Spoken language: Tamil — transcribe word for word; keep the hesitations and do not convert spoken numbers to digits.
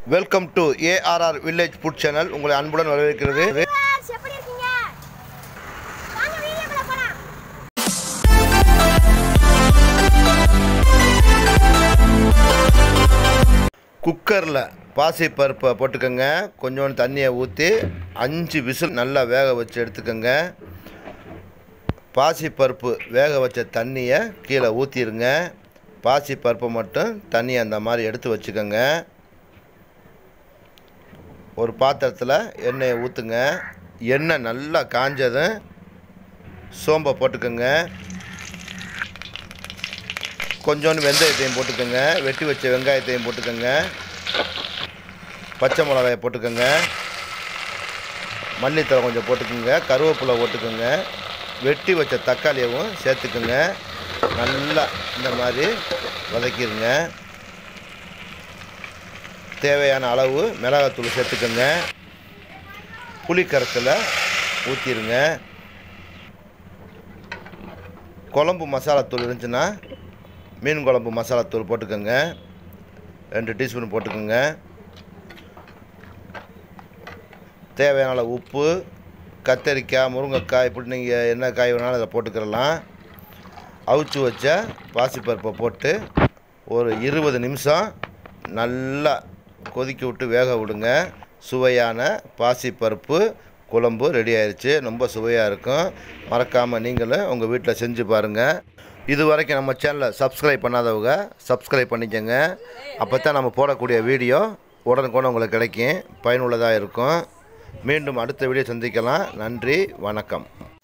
Welcome to ARR village food channel. உங்களை அன்புடன் வரவேற்கிறது. குக்கரில் பாசிப்பருப்பை போட்டுக்கோங்க. கொஞ்சோண்டு தண்ணியை ஊற்றி அஞ்சு விசில் நல்லா வேக வச்சு எடுத்துக்கோங்க. பாசிப்பருப்பு வேக வச்ச தண்ணியை கீழே ஊற்றிடுங்க. பாசிப்பருப்பை மட்டும் தண்ணியை அந்த மாதிரி எடுத்து வச்சுக்கோங்க. ஒரு பாத்திரத்தில் எண்ணெயை ஊற்றுங்க. எண்ணெய் நல்லா காஞ்சதும் சோம்பை போட்டுக்கோங்க. கொஞ்சோண்டு வெந்தயத்தையும் போட்டுக்கோங்க. வெட்டி வச்ச வெங்காயத்தையும் போட்டுக்கோங்க. பச்சை மிளகாயை போட்டுக்கோங்க. மல்லித்தழை கொஞ்சம் போட்டுக்கோங்க. கருவேப்பிலை போட்டுக்கோங்க. வெட்டி வச்ச தக்காளியவும் சேர்த்துக்குங்க. நல்லா இந்த மாதிரி வதக்கிடுங்க. தேவையான அளவு மிளகாத்தூள் சேர்த்துக்கோங்க. புளி கரைசலை ஊற்றிடுங்க. குழம்பு மசாலாத்தூள் இருந்துச்சுன்னா மீன் குழம்பு மசாலாத்தூள் போட்டுக்கோங்க. ரெண்டு டீஸ்பூன் போட்டுக்கோங்க. தேவையான அளவு உப்பு, கத்தரிக்காய், முருங்கைக்காய், இப்படி நீங்கள் என்ன காய் வேணாலும் அதை போட்டுக்கிறலாம். அவிச்சு வச்ச பாசிப்பருப்பை போட்டு ஒரு இருபது நிமிஷம் நல்லா கொதிக்க விட்டு வேக விடுங்க. சுவையான பாசிப்பருப்பு குழம்பு ரெடி ஆயிடுச்சு. ரொம்ப சுவையாக இருக்கும். மறக்காமல் நீங்களும் உங்கள் வீட்டில் செஞ்சு பாருங்கள். இது வரைக்கும் நம்ம சேனலை சப்ஸ்கிரைப் பண்ணாதவங்க சப்ஸ்கிரைப் பண்ணிக்கோங்க. அப்போ தான் நம்ம போடக்கூடிய வீடியோ உடனுக்குடன் உங்களுக்கு கிடைக்கும், பயனுள்ளதாக இருக்கும். மீண்டும் அடுத்த வீடியோ சந்திக்கலாம். நன்றி, வணக்கம்.